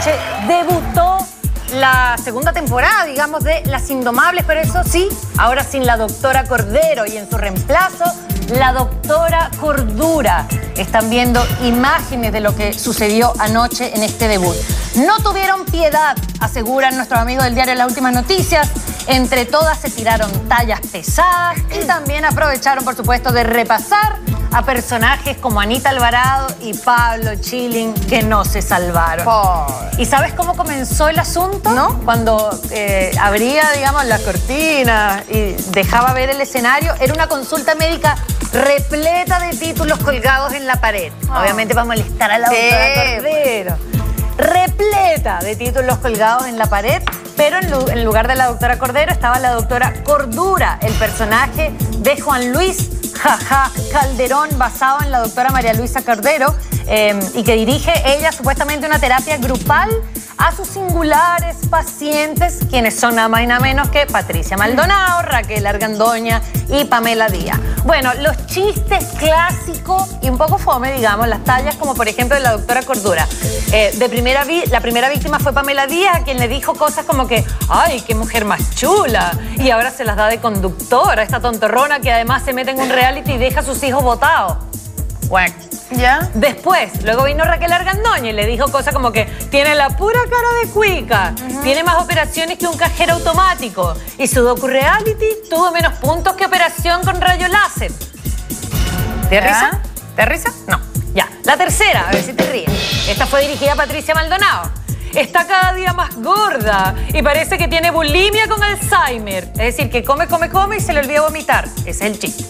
anoche debutó la segunda temporada, digamos, de Las Indomables, pero eso sí, ahora sin la doctora Cordero y en su reemplazo, la doctora Cordura. Están viendo imágenes de lo que sucedió anoche en este debut. No tuvieron piedad, aseguran nuestros amigos del diario Las Últimas Noticias. Entre todas se tiraron tallas pesadas y también aprovecharon, por supuesto, de repasar a personajes como Anita Alvarado y Pablo Chilling, que no se salvaron. ¿Y sabes cómo comenzó el asunto? ¿No? Cuando abría, digamos, la cortina y dejaba ver el escenario, era una consulta médica repleta de títulos colgados en la pared. Obviamente para molestar a la doctora Cordero. Repleta de títulos colgados en la pared, pero en lugar de la doctora Cordero estaba la doctora Cordura, el personaje de Juan Luis Calderón, basado en la doctora María Luisa Cordero, y que dirige ella supuestamente una terapia grupal a sus singulares pacientes, quienes son nada más y nada menos que Patricia Maldonado, Raquel Argandoña y Pamela Díaz. Bueno, los chistes clásicos y un poco fome, digamos, las tallas como por ejemplo de la doctora Cordura. La primera víctima fue Pamela Díaz, a quien le dijo cosas como que ¡ay, qué mujer más chula! Y ahora se las da de conductora, esta tontorrona que además se mete en un reality y deja a sus hijos botados. Bueno. ¿Ya? Después, luego vino Raquel Argandoña y le dijo cosas como que tiene la pura cara de cuica, tiene más operaciones que un cajero automático y su docu-reality tuvo menos puntos que operación con rayo láser. ¿Te da risa? ¿Te da risa? No. Ya. La tercera, a ver si te ríes. Esta fue dirigida a Patricia Maldonado. Está cada día más gorda y parece que tiene bulimia con Alzheimer. Es decir, que come y se le olvida vomitar. Ese es el chiste.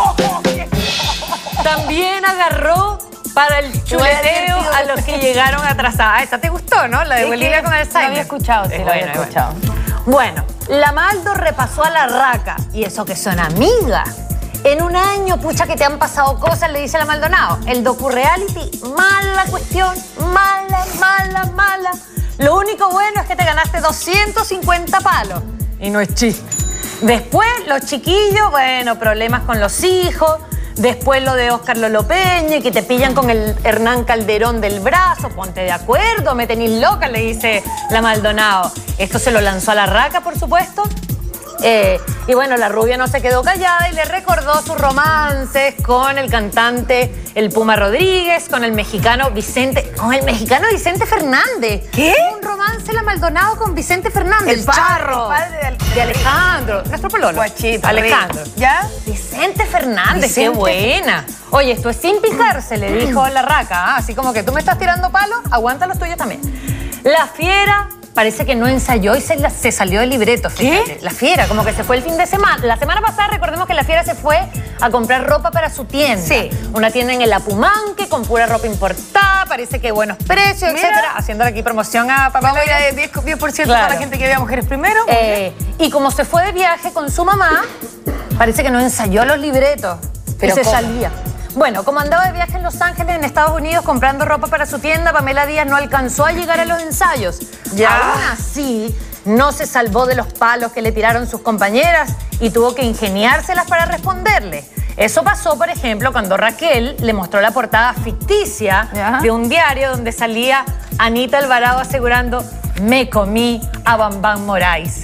También agarró para el chuleteo a los que llegaron atrasados. Esa te gustó, ¿no? La de bulimia con Alzheimer. Lo había escuchado, sí, lo había escuchado. Bueno, la Maldo repasó a la Raca. Y eso que son amigas. En un año, pucha, que te han pasado cosas, le dice la Maldonado. El docu-reality, mala cuestión, mala. Lo único bueno es que te ganaste 250 palos. Y no es chiste. Después, los chiquillos, bueno, problemas con los hijos. Después lo de Óscar Lolo Peña, que te pillan con el Hernán Calderón del brazo. Ponte de acuerdo, me tenís loca, le dice la Maldonado. Esto se lo lanzó a la Raca, por supuesto. Y bueno, la rubia no se quedó callada y le recordó sus romances con el cantante El Puma Rodríguez, con el mexicano Vicente Fernández. ¿Qué? Un romance la Maldonado con Vicente Fernández. El charro. El padre de Alejandro. Nuestro pololo. Guachito. Alejandro. ¿Ya? Vicente Fernández, qué buena. Oye, esto es sin picarse, le dijo la Raca. Así como que tú me estás tirando palos, aguanta los tuyos también. La Fiera parece que no ensayó y se salió del libreto. Fíjate. ¿Qué? La Fiera, como que se fue el fin de semana. La semana pasada, recordemos que la Fiera se fue a comprar ropa para su tienda. Sí. Una tienda en el Apumanque con pura ropa importada, parece que buenos precios, etcétera. Haciéndole aquí promoción a Pamela. Vamos a ir de 10% claro. Para la gente que vea Mujeres Primero. Y como se fue de viaje con su mamá, parece que no ensayó los libretos. Pero y se salía. Bueno, como andaba de viaje en Los Ángeles, en Estados Unidos, comprando ropa para su tienda, Pamela Díaz no alcanzó a llegar a los ensayos. Aún así, no se salvó de los palos que le tiraron sus compañeras y tuvo que ingeniárselas para responderle. Eso pasó, por ejemplo, cuando Raquel le mostró la portada ficticia de un diario donde salía Anita Alvarado asegurando: me comí a Bambán Moraes.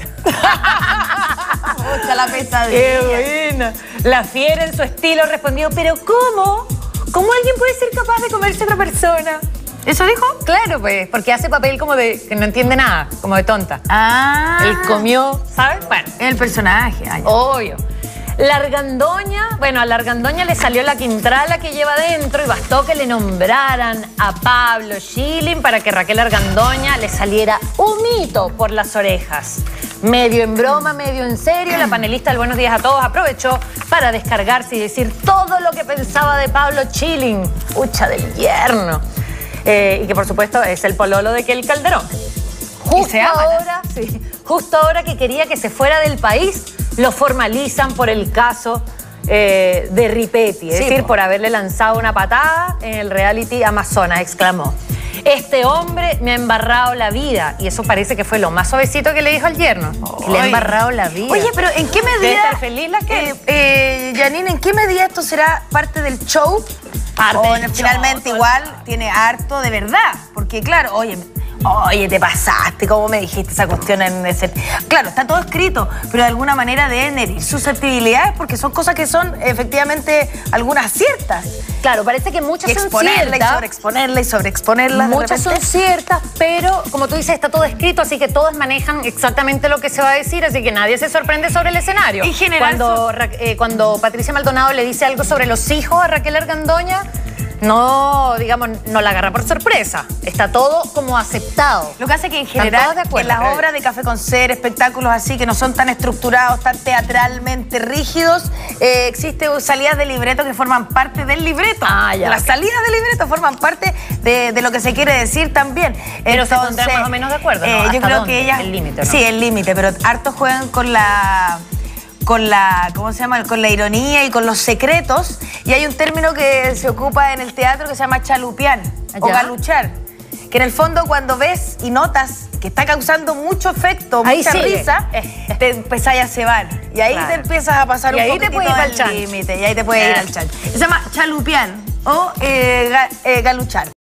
La pesadilla. ¡Qué buena! La Fiera en su estilo respondió: ¿pero cómo? ¿Cómo alguien puede ser capaz de comerse a otra persona? ¿Eso dijo? Claro, pues, porque hace papel como de que no entiende nada, como de tonta. Él comió, ¿sabes? Bueno, el personaje. Obvio. La Argandoña, bueno, a la Argandoña le salió la quintrala que lleva dentro y bastó que le nombraran a Pablo Chilling para que Raquel Argandoña le saliera un mito por las orejas. Medio en broma, medio en serio, la panelista del Buenos Días a Todos aprovechó para descargarse y decir todo lo que pensaba de Pablo Chilling, hucha del yerno. Y que por supuesto es el pololo de Kel Calderón. Justo ahora que quería que se fuera del país, lo formalizan por el caso de Ripetti, es decir, por haberle lanzado una patada en el reality Amazonas, exclamó. Este hombre me ha embarrado la vida. Y eso parece que fue lo más suavecito que le dijo al yerno. Que le ha embarrado la vida. Oye, pero ¿en qué medida... Debe estar feliz la que... Janine, ¿en qué medida esto será parte del show? Finalmente igual tiene harto de verdad. Porque claro, oye, oye, te pasaste, ¿cómo me dijiste esa cuestión en ese? Claro, está todo escrito, pero de alguna manera deben herir susceptibilidades porque son cosas que son efectivamente algunas ciertas. Claro, parece que muchas son Exponerla ciertas. y sobreexponerla y sobreexponerla. Muchas son ciertas, pero como tú dices, está todo escrito, así que todas manejan exactamente lo que se va a decir, así que nadie se sorprende sobre el escenario. En general, cuando Patricia Maldonado le dice algo sobre los hijos a Raquel Argandoña, no, digamos, no la agarra por sorpresa. Está todo como aceptado. Lo que hace que en Están general, todos de acuerdo, en las creo. obras de Café con Ser, espectáculos así que no son tan estructurados, tan teatralmente rígidos, existen salidas de libreto que forman parte del libreto. Ya, Las salidas del libreto forman parte de lo que se quiere decir también. Pero se pondrán más o menos de acuerdo, ¿no? Yo ¿Hasta creo dónde? que ellas... El límite, ¿no? Sí, el límite, pero hartos juegan con la, ¿cómo se llama? Con la ironía y con los secretos. Y hay un término que se ocupa en el teatro que se llama chalupear o ¿Ya? galuchar. Que en el fondo cuando ves y notas que está causando mucho efecto, Ahí mucha sigue. risa, te empezáis a cebar. Y ahí Claro. te empiezas a pasar Y un ahí te poquitito puedes ir al del chancho. límite. Y ahí te puedes ir al chancho. Se llama chalupear o galuchar.